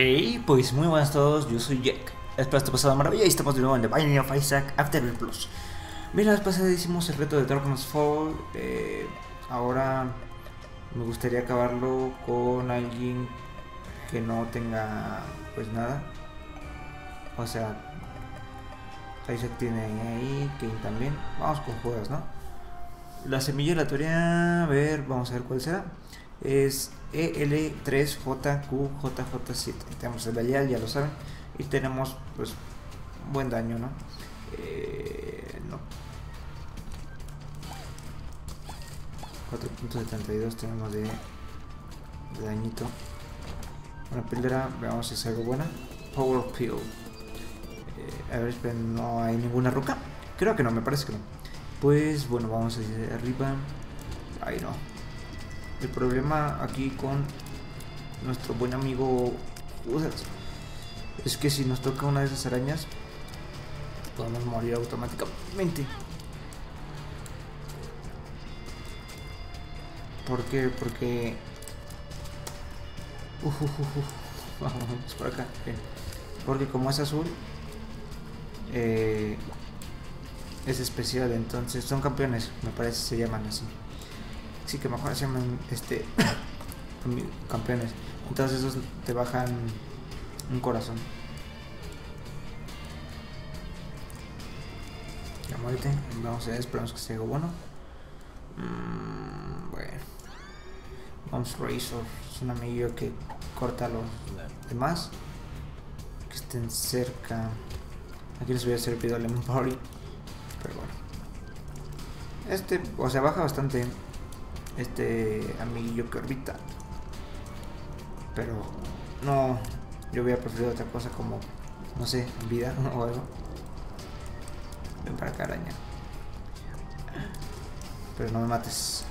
Hey, pues muy buenas a todos, yo soy Jack. Espero que pasado maravilla y estamos de nuevo en The Binding of Isaac Afterbirth Plus. Mira, la vez pasada hicimos el reto de Darkness Fall. Ahora me gustaría acabarlo con alguien que no tenga pues nada. O sea, Isaac tiene ahí, Kane también. Vamos con juegos, ¿no? La semilla aleatoria, a ver, vamos a ver cuál será. Es EL3JQJJ7. Tenemos el Belial, ya lo saben. Y tenemos pues buen daño, ¿no? No. 4.72 tenemos de dañito. Una píldora, veamos si es algo buena. Power Pill. A ver, esperen, no hay ninguna roca. Creo que no, me parece que no. Pues bueno, vamos hacia arriba. Ahí no. El problema aquí con nuestro buen amigo Judas es que si nos toca una de esas arañas podemos morir automáticamente. ¿Por qué? Porque vamos por acá. Bien. Porque como es azul es especial, entonces son campeones, me parece se llaman así. Sí, que mejor se llaman campeones. Entonces esos te bajan un corazón. Ya muerte. Vamos a ver, esperamos que sea algo bueno. Bueno. Vamos Razor. Es un amiguillo que corta a los demás que estén cerca. Aquí les voy a hacer pido Lemon Party. Pero bueno. O sea, baja bastante amiguillo que orbita, pero no, yo hubiera preferido otra cosa como, no sé, vida o algo. Ven para acá, araña, pero no me mates.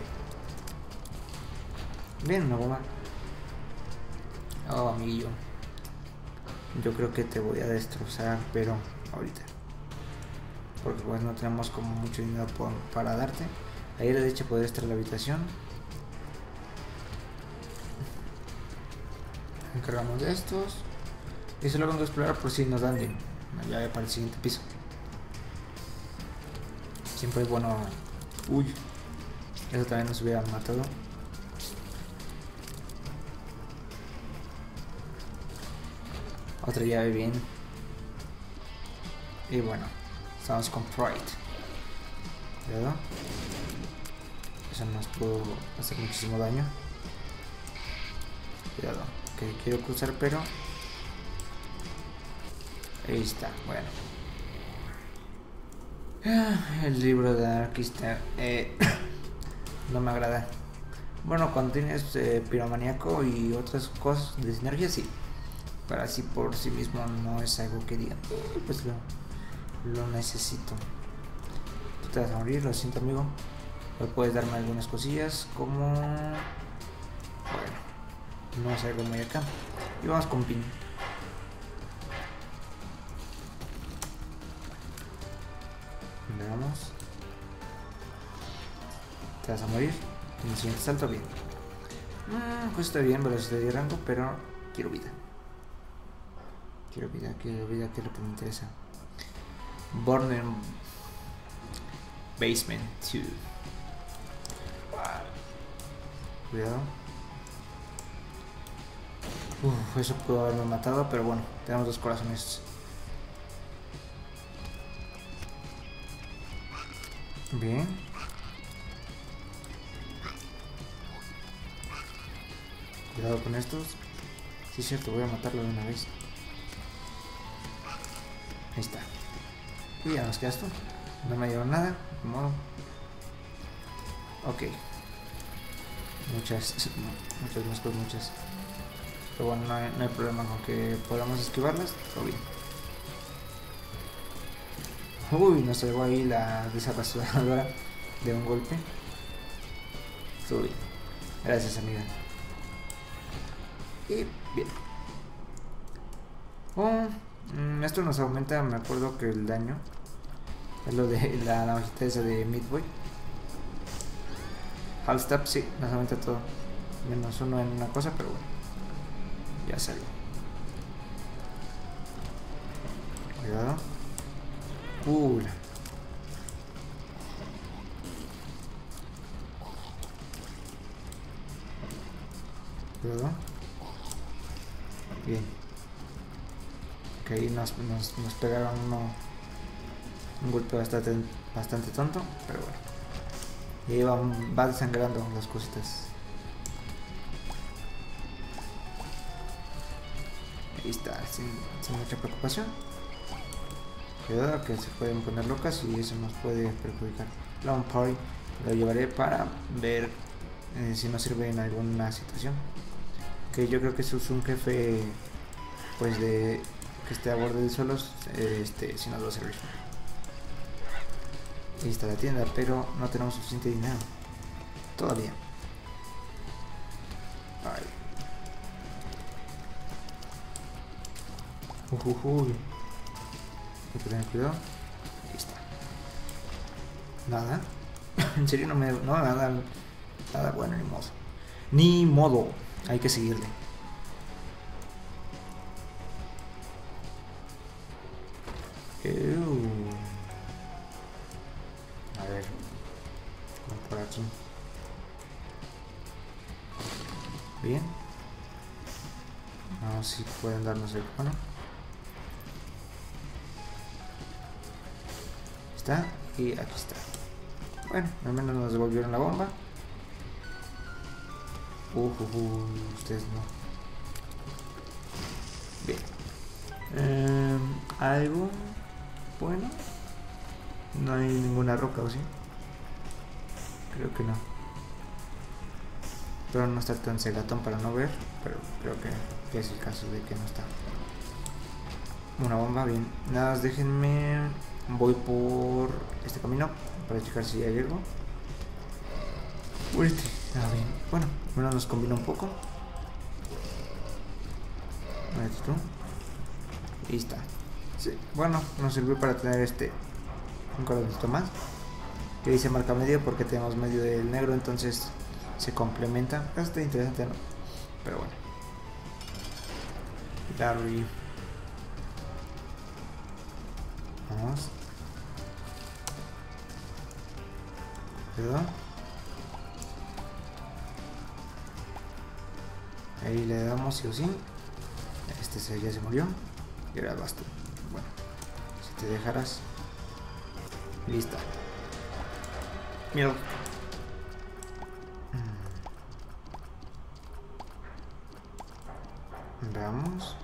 Bien, una bomba. Oh, amiguillo, yo creo que te voy a destrozar, pero ahorita, porque pues no tenemos como mucho dinero para darte. Ahí a la derecha puede estar la habitación. Encargamos de estos. Y solo vengo a explorar por si nos dan de una llave para el siguiente piso. Siempre es bueno. Uy, eso también nos hubiera matado. Otra llave bien. Y bueno, estamos con Pride. ¿Verdad? Eso nos pudo hacer muchísimo daño. Cuidado, que quiero cruzar, pero ahí está. Bueno, el libro de anarquista no me agrada. Bueno, cuando tienes piromaníaco y otras cosas de sinergia, sí, pero así por sí mismo no es algo que diga pues lo necesito. Tú te vas a morir, lo siento, amigo. Puedes darme algunas cosillas como, bueno, no es algo muy acá. Y vamos con pin. Veamos. Te vas a morir en el siguiente salto. Bien, pues está bien, velocidad de rango, pero quiero vida. Quiero vida, que es lo que me interesa. Born in Basement 2. Cuidado. Eso pudo haberme matado, pero bueno, tenemos dos corazones. Bien. Cuidado con estos. Sí, es cierto, voy a matarlo de una vez. Ahí está. Y ya nos queda esto. No me dio nada, de modo. Ok. Muchas, muchas. Pero bueno, no hay problema con que podamos esquivarlas. Todo bien. Uy, nos llegó ahí la desapastadora de un golpe. Todo bien. Gracias, amiga. Y bien. Esto nos aumenta, me acuerdo que el daño. Es lo de la navajita esa de Midway. Halstab, sí, nos aumenta todo. Menos uno en una cosa, pero bueno. Ya salió. Cuidado. Cuidado. Bien. Ok, nos pegaron un golpe bastante tonto, pero bueno. Y va desangrando las cositas. Ahí está, sin mucha preocupación. Cuidado que se pueden poner locas y eso nos puede perjudicar. Long Party lo llevaré para ver si nos sirve en alguna situación. Que yo creo que eso es un jefe pues de que esté a borde de solos, si nos va a servir. Ahí está la tienda, pero no tenemos suficiente dinero todavía. Ay. Hay que tener cuidado. Ahí está. Nada. En serio no nada bueno, ni modo. Ni modo. Hay que seguirle. A ver. Por aquí. Bien. No sé si pueden darnos el cono. Está. Y aquí está. Bueno, al menos nos devolvieron la bomba. Ustedes no. Bien. ¿Algo bueno? No hay ninguna roca, ¿o sí? Creo que no. Pero no está tan cegatón para no ver. Pero creo que es el caso de que no está. Una bomba, bien. Nada más déjenme. Voy por este camino para checar si hay algo. Bien. Bueno, nos combina un poco. Esto. Y está. Sí. Bueno, nos sirvió para tener un corazoncito más. Que dice marca medio porque tenemos medio del negro, entonces se complementa. Está interesante, ¿no? Pero bueno. Larry. Vamos. Cuidado. Ahí le damos sí o sí. Ya se murió. Y ahora vas tú. Bueno, si te dejaras. Lista. Mira. Veamos.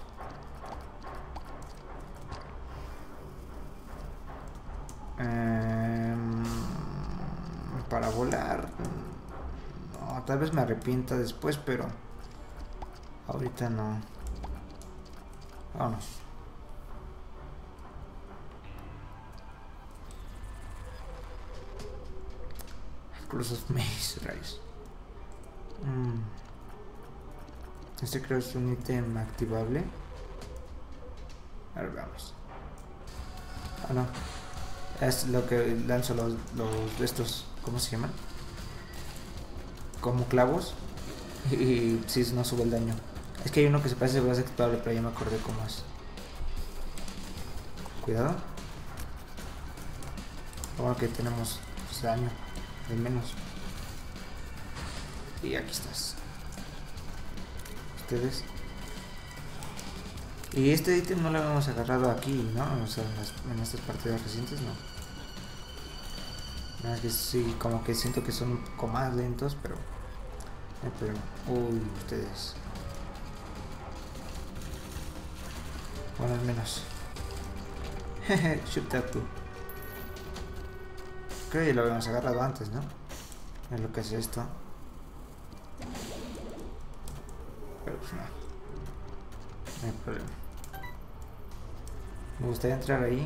Para volar. No, tal vez me arrepienta después, pero ahorita no. Vámonos. Cross of Maze, rayos. Este creo es un ítem activable. A ver, vamos. Ah, no. Es lo que lanzo los de estos. ¿Cómo se llaman? Como clavos. Y si no sube el daño. Es que hay uno que se parece a brazo activable, pero ya me acordé cómo es. Cuidado. Ahora que tenemos pues, daño. Al menos. Y aquí estás. Ustedes. Y este ítem no lo habíamos agarrado aquí, ¿no? O sea, en estas partidas recientes no. Nada, es que sí, como que siento que son un poco más lentos, pero no hay problema. Uy, ustedes. Bueno, al menos. Jeje, shoot that too. Creo que lo habíamos agarrado antes, ¿no? Es lo que es esto. Pero pues no. No hay problema. Me gustaría entrar ahí.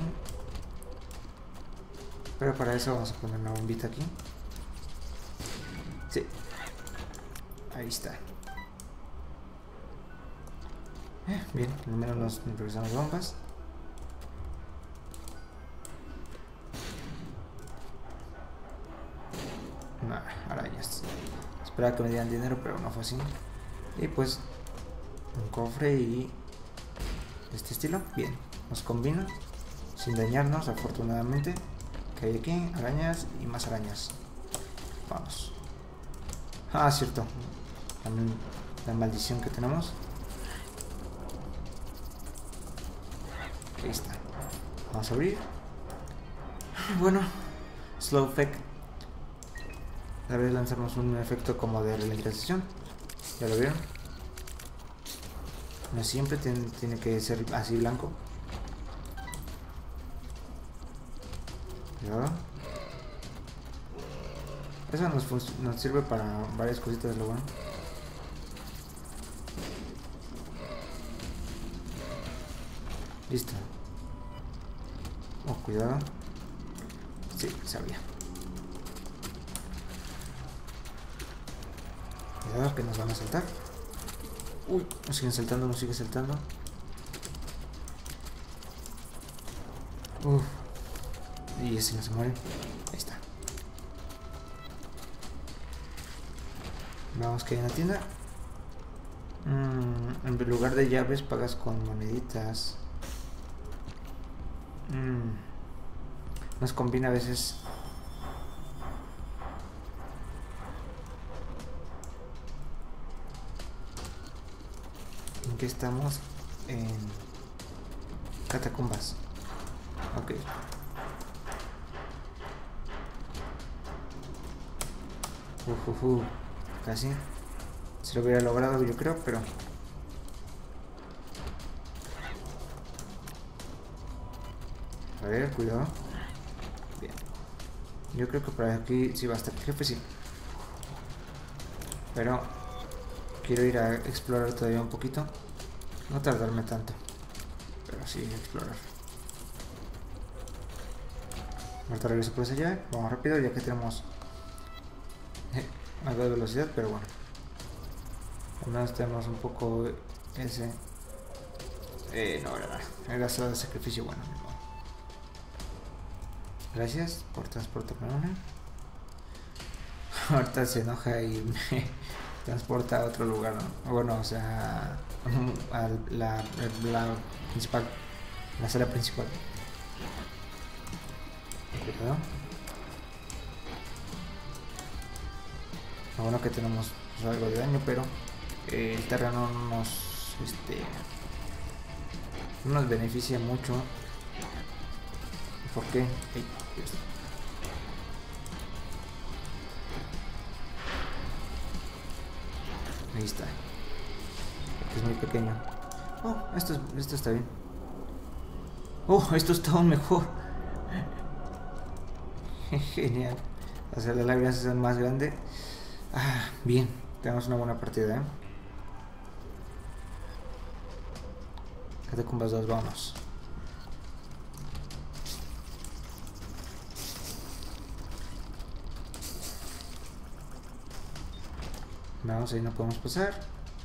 Pero para eso vamos a poner una bombita aquí. Sí. Ahí está. Bien, al menos nos regresamos bombas. Arañas. Esperaba que me dieran dinero, pero no fue así. Y pues un cofre y este estilo. Bien, nos combina. sin dañarnos, afortunadamente. Que hay aquí, arañas y más arañas. Vamos. Ah, cierto. También la maldición que tenemos. Ahí está. Vamos a abrir. Bueno, slow effect. A ver, lanzamos un efecto como de ralentización. ¿Ya lo vieron? No siempre tiene que ser así blanco. Cuidado. Eso nos sirve para varias cositas, lo bueno. Listo. Oh, cuidado. Sí, sabía. Cuidado que nos van a saltar. Uy, nos siguen saltando, nos sigue saltando. Uf. Y ese no se muere. Ahí está. Vamos que hay en la tienda. En lugar de llaves pagas con moneditas. Nos combina a veces. ¿En qué estamos? En catacumbas. Ok. Casi. Se lo hubiera logrado, yo creo, pero... A ver, cuidado. Bien. Yo creo que por aquí sí va a estar el jefe, sí. Pero quiero ir a explorar todavía un poquito. No tardarme tanto. Pero sí explorar. Ahorita regreso por esa llave. Vamos rápido ya que tenemos algo de velocidad, pero bueno. Al menos tenemos un poco ese... no, verdad. El gasto de sacrificio, bueno. Gracias por transportarme una. Ahorita se enoja y me transporta a otro lugar, ¿no? Bueno, o sea, a la principal, la sala principal. Cuidado. Lo bueno que tenemos pues, algo de daño, pero el terreno no nos beneficia mucho. ¿Por qué? Hey, ahí está. Es muy pequeño. Oh, esto está bien. Oh, esto está aún mejor. Genial. O sea, las lágrimas son más grandes. Ah, bien. Tenemos una buena partida, ¿eh? Catacumbas 2, vamos. Vamos, ahí no podemos pasar.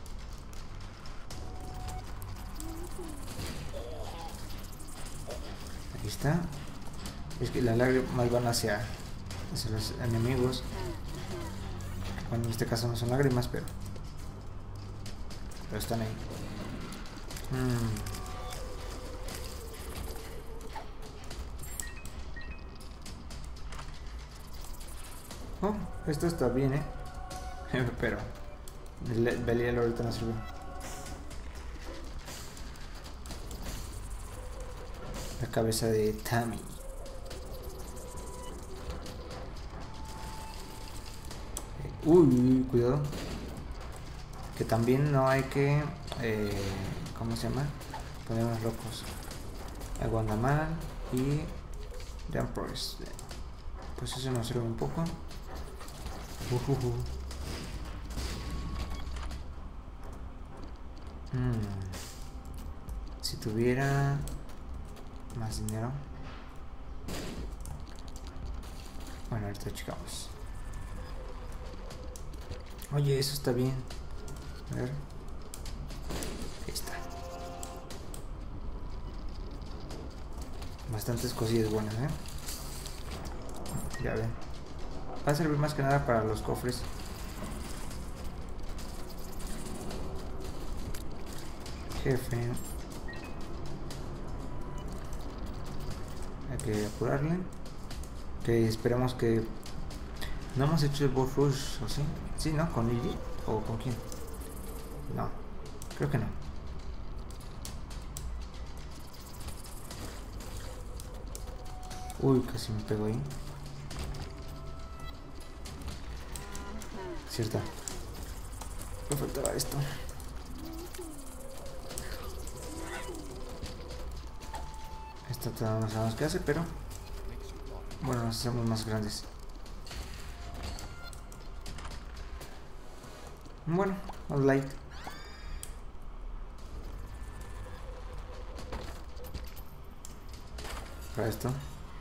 Ahí está. Es que las lágrimas van hacia los enemigos. Bueno, en este caso no son lágrimas, pero están ahí. Oh, esto está bien, pero el Belial ahorita no sirve. La cabeza de Tammy. Uy, cuidado. Que también no hay que... ¿cómo se llama? Ponernos locos. Aguandaman y... Dampers. Pues eso nos sirve un poco. Si tuviera más dinero. Bueno, ahorita checamos. Oye, eso está bien. A ver. Ahí está. Bastantes cosillas buenas, Ya ven. Va a servir más que nada para los cofres. Jefe. Hay que apurarle. Que esperemos que... ¿No hemos hecho el boss rush o sí? Sí, ¿no? ¿Con Iggy? ¿O con quién? No, creo que no. Uy, casi me pego ahí. Cierto. Me faltaba esto. Esto todavía no sabemos qué hace, pero... Bueno, nos hacemos más grandes. Bueno, un like. Para esto.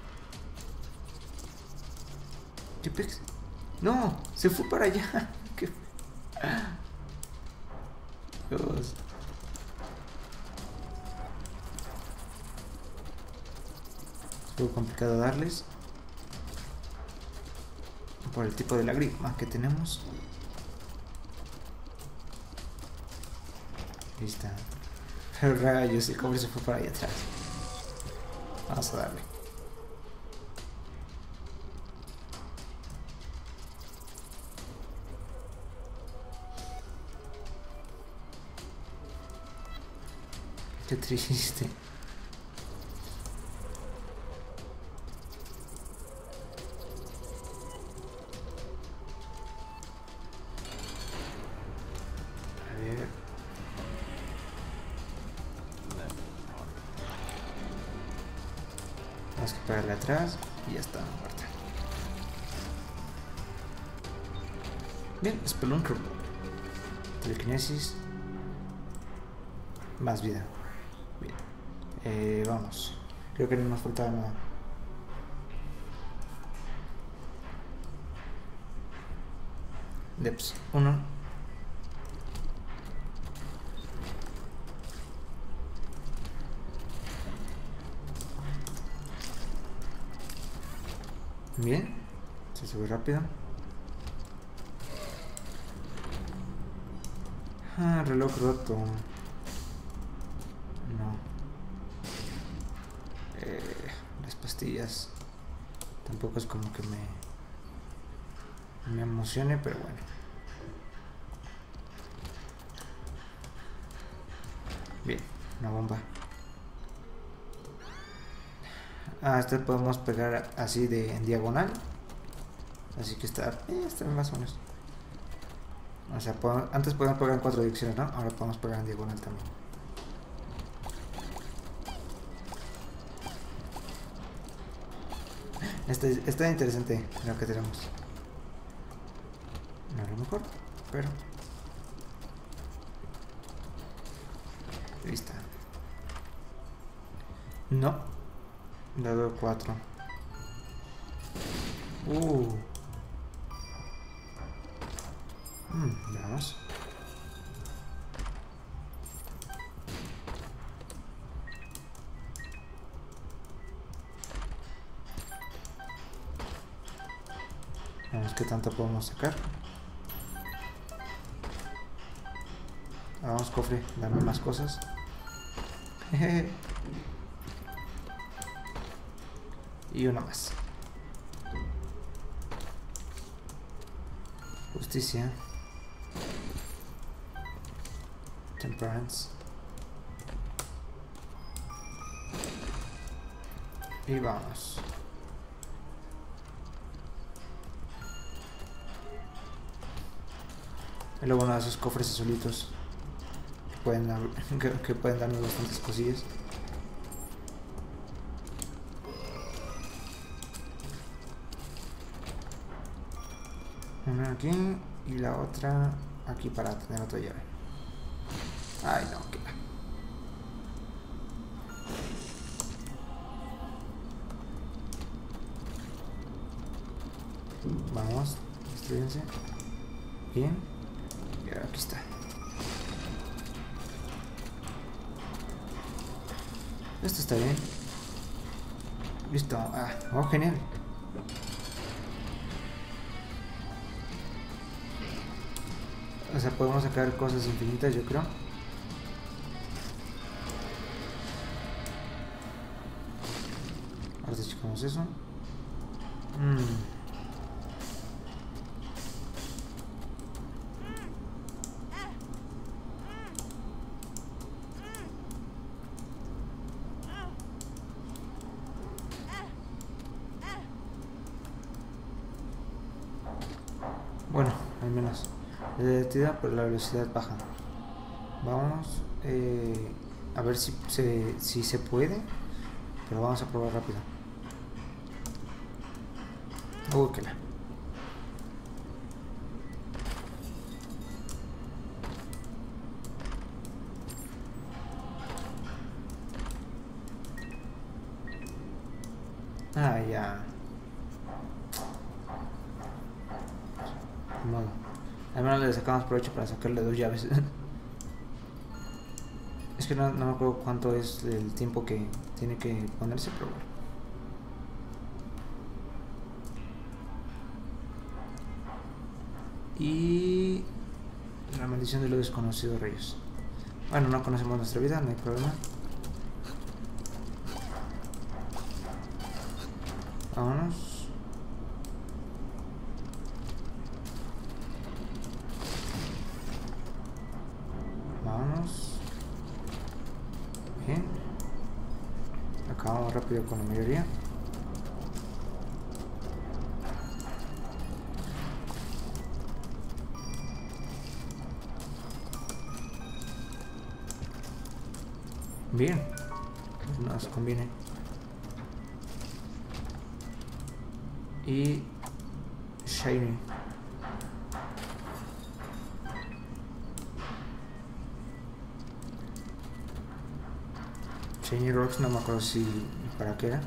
¿Qué pex? ¡No! ¡Se fue para allá! ¿Qué? Dios. Es muy complicado darles. Por el tipo de la grima que tenemos. Ahí está. Pero rayos, el cobre se fue para allá atrás. Vamos a darle. Qué triste. A ver. Vamos a pegarle atrás y ya está muerta. Bien, Spelunker. Telequinesis. Más vida. Bien. Vamos. Creo que no nos faltaba nada. Depths 1. Bien. Se sube rápido. Ah, reloj roto. No. Las pastillas. Tampoco es como que me emocione, pero bueno. Bien, una bomba. Ah, este podemos pegar así en diagonal. Así que está más o menos. O sea, antes podíamos pegar en 4 direcciones, ¿no? Ahora podemos pegar en diagonal también. Está interesante lo que tenemos. No es lo mejor, pero... Ahí está. No. Dado 4. Veamos. Veamos qué tanto podemos sacar. Vamos, cofre, dame más cosas. Y una más. Justicia. Temperance. Y vamos. Y luego uno de esos cofres azulitos que pueden darnos bastantes cosillas. Una aquí y la otra aquí para tener otra llave. Ay, no, qué. Vamos, destruyense. Bien. Y ahora aquí está. Esto está bien. Listo. Ah, oh, genial. O sea, podemos sacar cosas infinitas, yo creo. Artes Buscamos eso. Bueno, al menos la detectiva, pero la velocidad baja. Vamos a ver si se puede, pero vamos a probar rápido. Que la. Ya. De modo. Al menos le sacamos provecho para sacarle 2 llaves. Es que no me acuerdo cuánto es el tiempo que tiene que ponerse, pero bueno. Y la maldición de los desconocidos reyes. Bueno, no conocemos nuestra vida, no hay problema. Vámonos. Vámonos. Bien. Acabamos rápido con la mayoría. Bien, nos conviene. Y Shiny. Shiny Rocks, no me acuerdo si para qué era.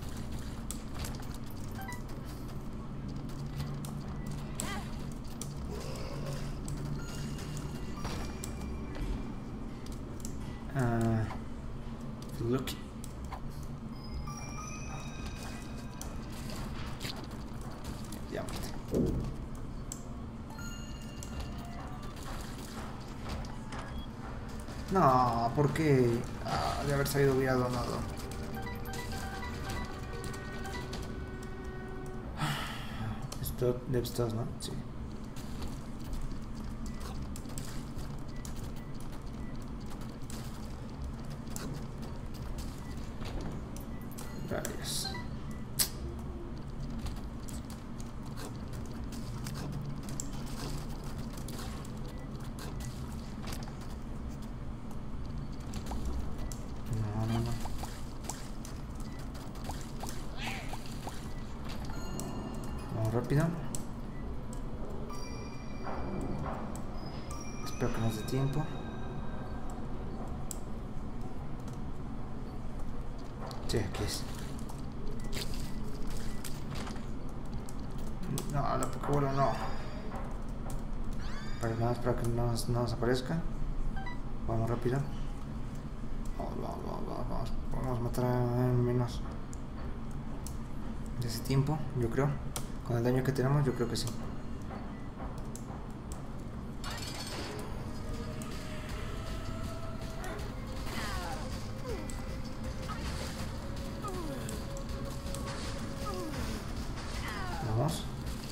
Lucky. Ya mate. No, ¿por qué? De haber salido hubiera donado. Esto de estos, ¿no? Sí. Rayos. No. Vamos rápido. Espero que nos dé tiempo. Sí, aquí es. No, la Pokébola no. Para nada, para que no nos aparezca. Vamos rápido. Vamos a matar en menos de ese tiempo, yo creo. Con el daño que tenemos, yo creo que sí. Vamos.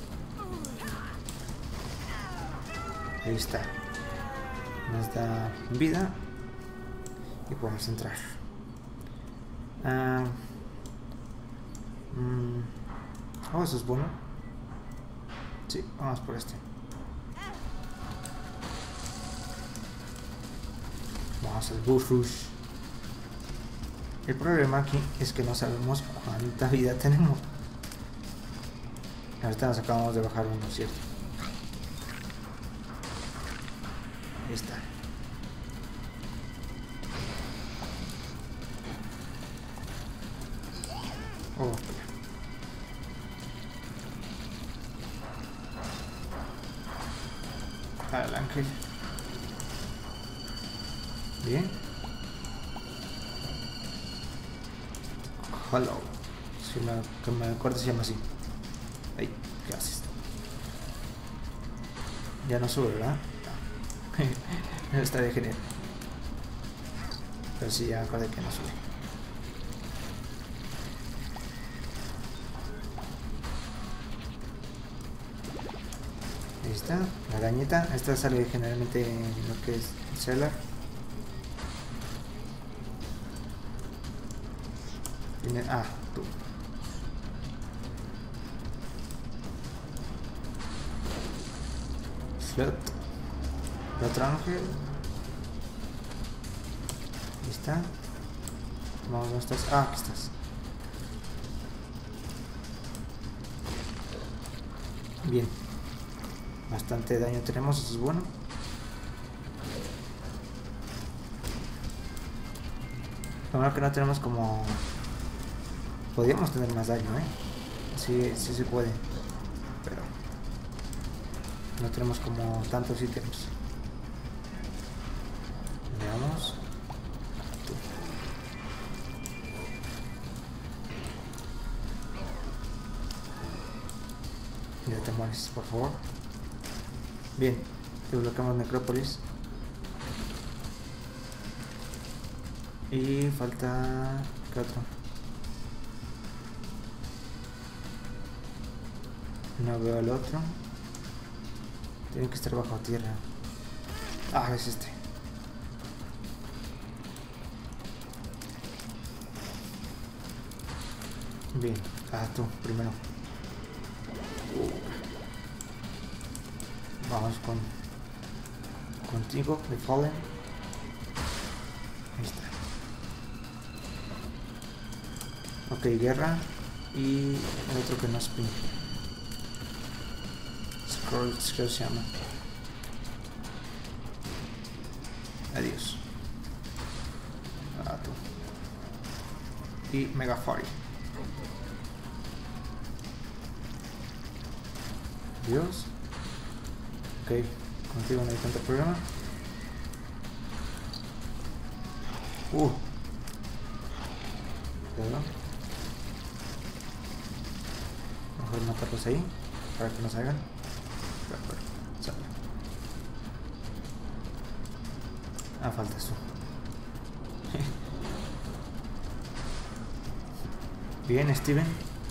Ahí está. Nos da vida y podemos entrar. Eso es bueno. Sí, vamos por este. Vamos al Bullrush. El problema aquí es que no sabemos cuánta vida tenemos. Ahorita nos acabamos de bajar uno, ¿cierto? Ahí está. Oh, al ángel. Bien. Hello. Si la que me acuerdo se llama así. Ay, ¿qué haces? Ya no sube, ¿verdad? No. Está de genial. Pero sí, ya me acuerdo que no sube. está, la arañita. Esta sale generalmente en lo que es Cellar. Ah, tú. Slot. El otro ángel. Ahí está. Vamos, ¿dónde estás? Ah, aquí estás. Bien. Bastante daño tenemos, eso es bueno. Lo malo que no tenemos como... Podríamos tener más daño, Sí, sí se puede. Pero... no tenemos como tantos ítems. Veamos. Ya te mueres, por favor. Bien, desbloqueamos Necrópolis. Y falta... ¿qué otro? No veo el otro. Tiene que estar bajo tierra. Ah, es este. Bien, tú, primero. Vamos contigo, The Fallen. Ahí está. Ok, guerra. Y el otro que no es pink. Scroll se llama. Adiós. Tú. Y Mega Fairy. Dios. Ok, contigo no hay tanto problema. Cuidado. Mejor matarlos ahí para que no salgan. Sale. Falta esto. Bien, Steven.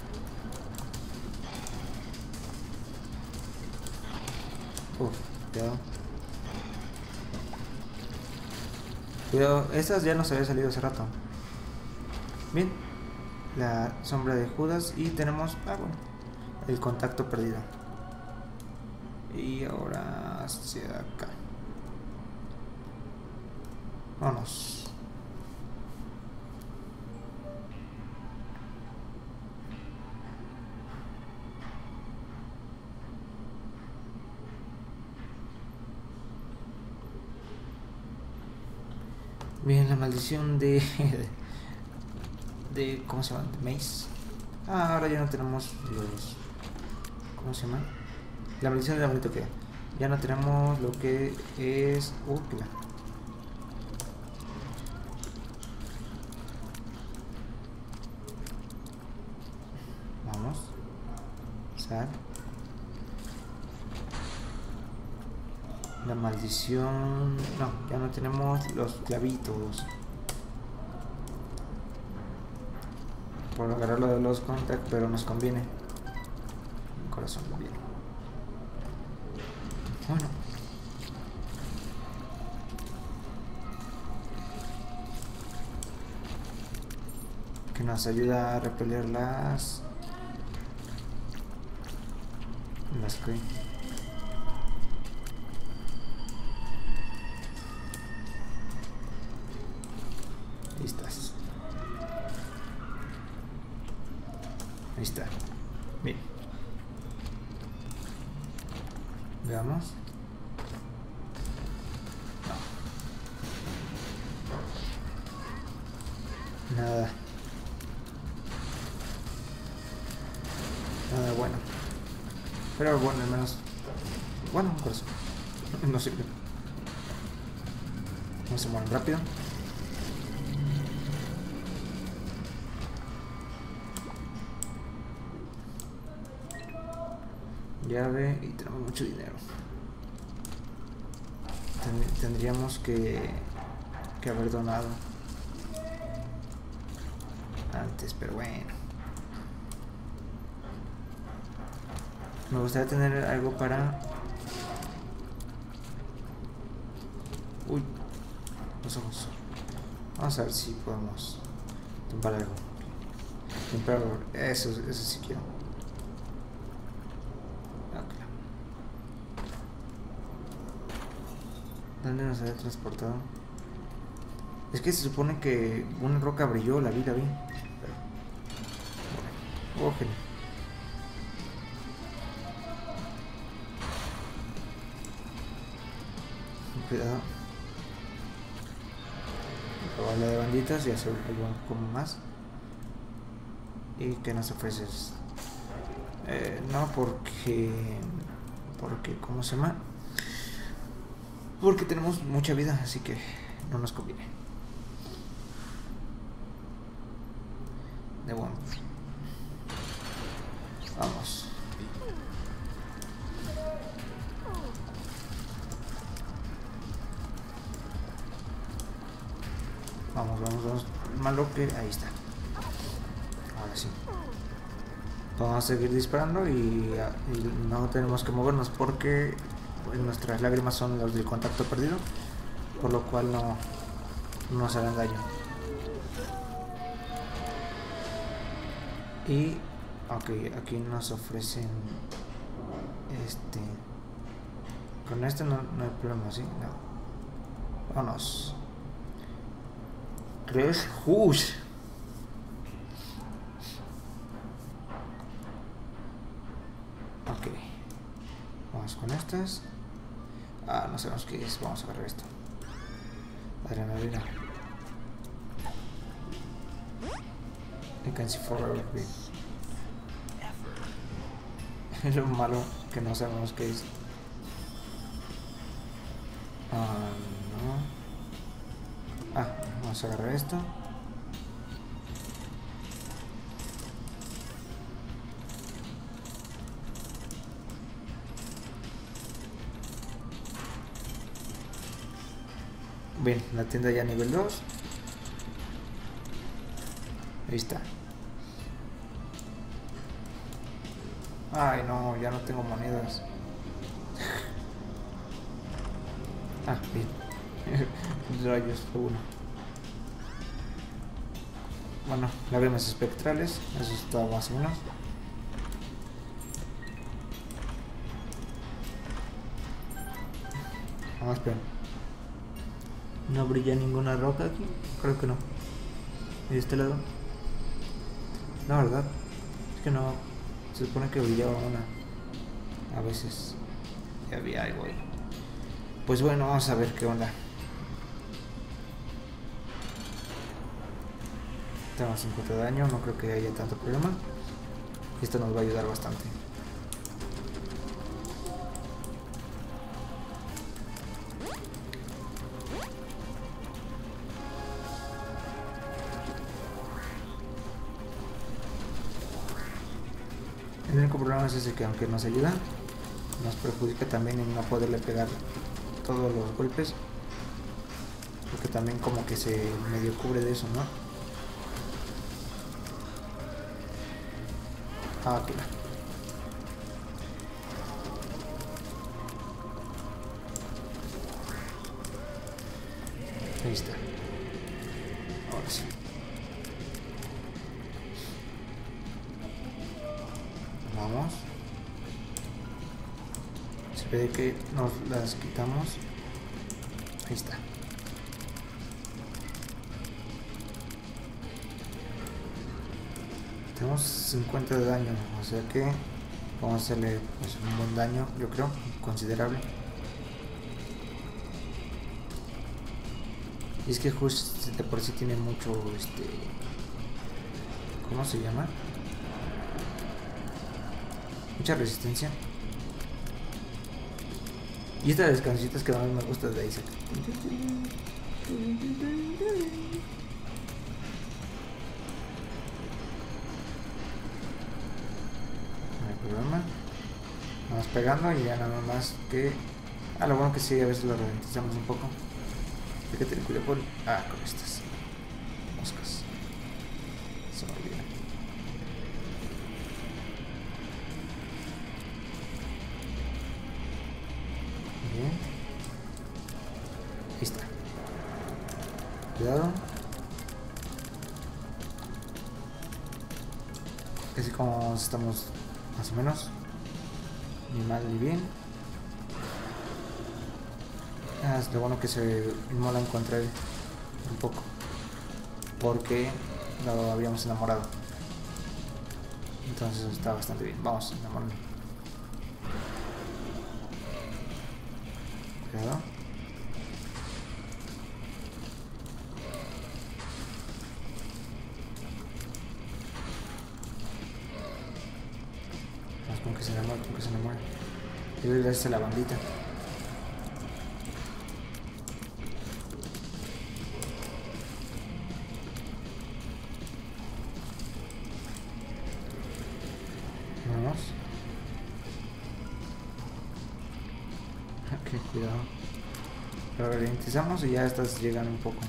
Cuidado. Cuidado, estas ya nos había salido hace rato. Bien. La sombra de Judas. Y tenemos, bueno, el contacto perdido. Y ahora hacia acá. Vámonos. Bien, la maldición de ¿cómo se llama? De Maze. Ahora ya no tenemos los... ¿cómo se llama? La maldición de la bonita que ya no tenemos lo que es... claro. Vamos. Sal. La maldición... no, ya no tenemos los clavitos. Por agarrar lo de los contact, pero nos conviene. Mi corazón bien. Bueno. Que nos ayuda a repeler las que... ahí estás. Ahí está. Bien. Veamos. No. Nada. Nada bueno. Pero bueno, al menos... bueno, un corazón. No sirve. No se mueren rápido. Llave y tenemos mucho dinero. Tendríamos que haber donado antes, pero bueno. Me gustaría tener algo para los ojos. Vamos a ver si podemos tumbar algo. Temperador, eso sí quiero. Okay. ¿Dónde nos había transportado? Es que se supone que una roca brilló, la vi. Pero... oh, genial. Cuidado. Probarle de banditas y hacer algo como más. ¿Y qué nos ofreces? No, porque... ¿cómo se llama? Porque tenemos mucha vida, así que no nos conviene. De bueno. Vamos. Vamos. Malo que... ahí está. Ahora sí. Vamos a seguir disparando y no tenemos que movernos porque nuestras lágrimas son los del contacto perdido, por lo cual no nos harán daño. Y ok, aquí nos ofrecen con este no hay problema, ¿sí? No. Vámonos. ¿Crees? ¡Ush! Ok. Vamos con estas. No sabemos qué es. Vamos a agarrar esto. Adrenalina. You can see forever. Es lo malo que no sabemos qué es. No. Vamos a agarrar esto. Bien, la tienda ya nivel 2. Ahí está. Ay, no, ya no tengo monedas. Bien. Rayos, fue uno. Bueno, lágrimas espectrales. Eso está más o menos. Vamos, espera. ¿No brilla ninguna roca aquí? Creo que no. ¿Y de este lado? No, ¿verdad? Es que no. Se supone que brillaba una. A veces. Ya había algo ahí. Pues bueno, vamos a ver qué onda. Tenemos 50 de daño, no creo que haya tanto problema. Esto nos va a ayudar bastante. El único problema es ese, que aunque nos ayuda, nos perjudica también en no poderle pegar todos los golpes, porque también como que se medio cubre de eso, ¿no? Claro. Ahí está. Ahora sí. Vamos. Se ve que nos las quitamos. Ahí está. Tenemos 50 de daño, o sea que vamos a hacerle pues, un buen daño, yo creo, considerable. Y es que justo de por sí tiene mucho, ¿cómo se llama? Mucha resistencia. Y esta de las cancioncitas que más me gusta de Isaac. Problema. Vamos pegando y ya nada más que... lo bueno que sí, a veces lo ralentizamos un poco. Hay que tener cuidado con... con estas moscas. Se me olvida. Bien. Ahí está. cuidado. Así como estamos más o menos. Ni mal ni bien. Es lo bueno que se mola encontrar un poco. Porque lo habíamos enamorado. Entonces está bastante bien. Vamos, enamorarnos. Cuidado. Vamos con que se enamore, con que se enamore. Y doy gracias a la bandita. Vamos. Ok, cuidado. Pero ralentizamos y ya estas llegan un poco.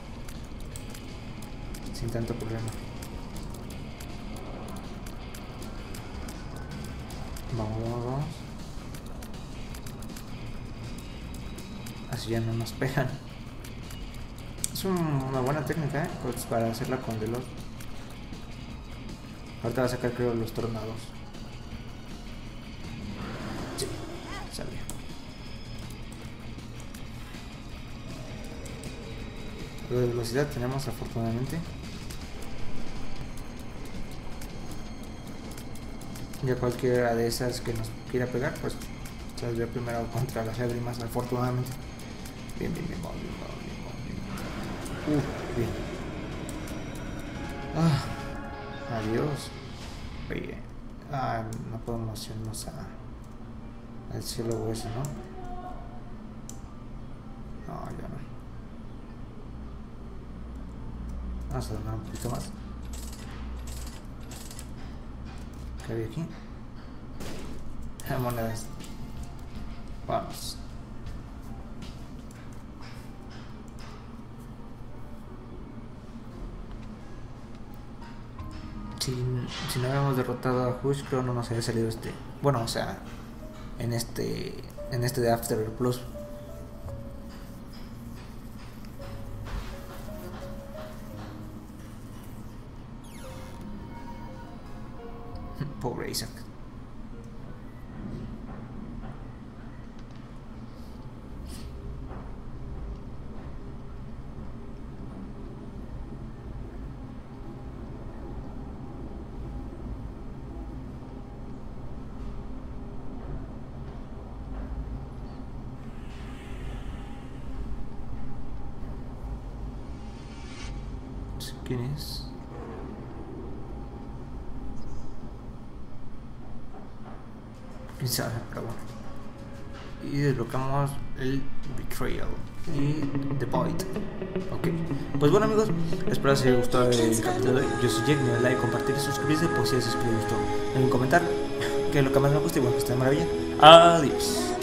Sin tanto problema. Vamos, vamos, vamos. Así ya no nos pegan. Es una buena técnica, pues para hacerla con veloz. Ahorita va a sacar, creo, los tornados. Sí, salió. Lo de velocidad tenemos, afortunadamente. Ya cualquiera de esas que nos quiera pegar, pues saldría primero contra las lágrimas, afortunadamente. Bien, bien, bien, bien, bien, bien. Adiós. Oye, no podemos irnos al cielo hueso, ¿no? No, ya no. Vamos a tomar un poquito más. ¿Qué había aquí? Monedas. Vamos. Si no habíamos derrotado a Hush, creo no nos había salido este. Bueno, o sea, en este de After Plus. Pobre Isaac. ¿Quién es? Quién sabe, pero bueno. Y desbloqueamos el Betrayal y The Void. Ok. Pues bueno, amigos, espero que os haya gustado el capítulo de hoy. Yo soy Jack, me da like, compartir y suscribirse por si les gustó. En un comentario que es lo que más me gusta y bueno, que esté de maravilla. Adiós.